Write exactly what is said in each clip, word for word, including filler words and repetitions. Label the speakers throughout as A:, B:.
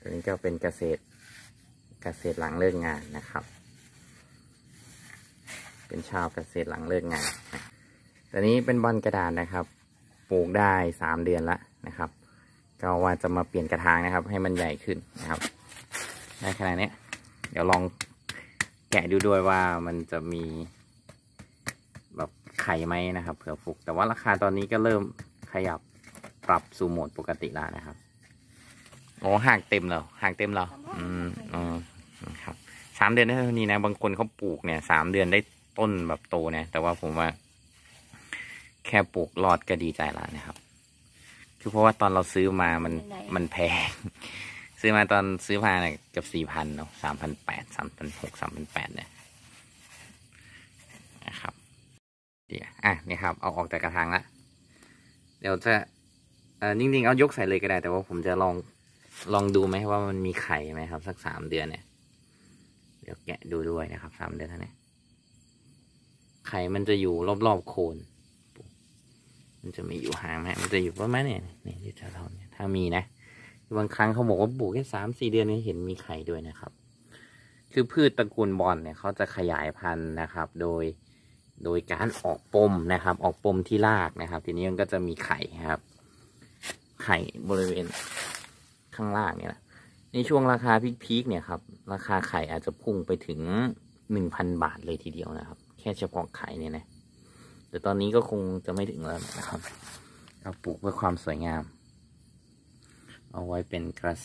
A: ตัวนี้ก็เป็นเกษตรเกษตรหลังเลิกงานนะครับเป็นชาวเกษตรหลังเลิกงานตัวนี้เป็นบอนกระดานนะครับปลูกได้สามเดือนละนะครับก็ว่าจะมาเปลี่ยนกระถางนะครับให้มันใหญ่ขึ้นนะครับในขณะนี้เดี๋ยวลองแกะดูด้วยว่ามันจะมีแบบไข่ไหมนะครับเผื่อปลูกแต่ว่าราคาตอนนี้ก็เริ่มขยับปรับสู่โหมดปกติแล้วนะครับโอ้ห่างเต็มแล้วห่างเต็มแล้วอืมอ๋อครับสามเดือนได้เท่านี้นะบางคนเขาปลูกเนี่ยสามเดือนได้ต้นแบบโตนะแต่ว่าผมว่าแค่ปลูกรอดก็ดีใจแล้วนะครับคือเพราะว่าตอนเราซื้อมามันมันแพงซื้อมาตอนซื้อมาเนี่ยเกือบสี่พันเนาะสามพันแปดสามพันหกสามพันแปดเนี่ยนะครับเดี๋ยวอ่ะนี่ครับเอาออกจากกระถางละเดี๋ยวจะเอ่อจริงๆเอายกใส่เลยก็ได้แต่ว่าผมจะลองลองดูไหมว่ามันมีไข่ไหมครับสักสามเดือนเนี่ยเดี๋ยวแกะดูด้วยนะครับสามเดือนเท่านี้ไข่มันจะอยู่รอบๆโคนมันจะไม่อยู่ห่างไหมมันจะอยู่ประมาณเนี่ยนี่ที่จะเราเนี่ยถ้ามีนะบางครั้งเขาบอกว่าปลูกแค่สามสี่เดือนนี้เห็นมีไข่ด้วยนะครับคือพืชตระกูลบอนเนี่ยเขาจะขยายพันธุ์นะครับโดยโดยการออกปมนะครับออกปมที่รากนะครับทีนี้มันก็จะมีไข่ครับไข่บริเวณข้างล่างเนี่ยแหละในช่วงราคาพีคๆเนี่ยครับราคาไข่อาจจะพุ่งไปถึงหนึ่งพันบาทเลยทีเดียวนะครับแค่เฉพาะไข่เนี่ยนะแต่ตอนนี้ก็คงจะไม่ถึงแล้วนะครับเราปลูกเพื่อความสวยงามเอาไว้เป็นกระ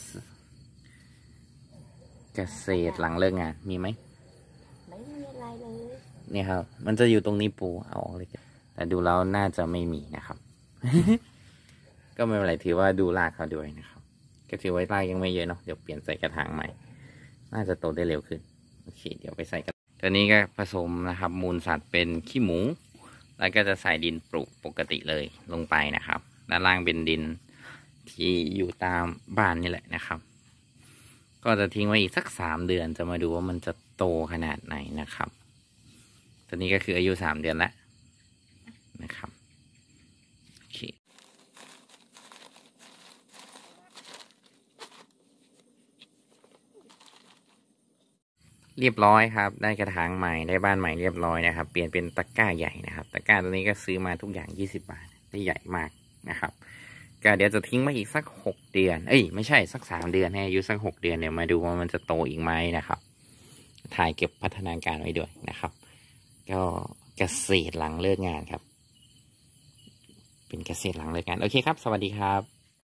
A: เกษตรหลังเลิกงานมีไหม
B: ไม่มีอะไรเลย
A: นี่ครับมันจะอยู่ตรงนี้ปูเอาออกเลยแต่ดูแล้วน่าจะไม่มีนะครับ ก็ไม่เป็นไรถือว่าดูรากเขาด้วยนะครับก็ถือไว้รากยังไม่เยอะเนาะเดี๋ยวเปลี่ยนใส่กระถางใหม่น่าจะโตได้เร็วขึ้นโอเคเดี๋ยวไปใส่กันตัวนี้ก็ผสมนะครับมูลสัตว์เป็นขี้หมูแล้วก็จะใส่ดินปลูกปกติเลยลงไปนะครับด้านล่างเป็นดินที่อยู่ตามบ้านนี่แหละนะครับก็จะทิ้งไว้อีกสักสามเดือนจะมาดูว่ามันจะโตขนาดไหนนะครับตัวนี้ก็คืออายุสามเดือนแล้วนะครับโอเคเรียบร้อยครับได้กระถางใหม่ได้บ้านใหม่เรียบร้อยนะครับเปลี่ยนเป็นตะกร้าใหญ่นะครับตะกร้าตัวนี้ก็ซื้อมาทุกอย่างยี่สิบบาทได้ใหญ่มากนะครับก็เดี๋ยวจะทิ้งไว้อีกสักหกเดือนเอ้ยไม่ใช่สักสามเดือนให้อายุสักหกเดือนเดี๋ยวมาดูว่ามันจะโตอีกไหมนะครับถ่ายเก็บพัฒนาการไว้ด้วยนะครับก็เกษตรหลังเลิกงานครับเป็นเกษตรหลังเลิกงานโอเคครับสวัสดีครับ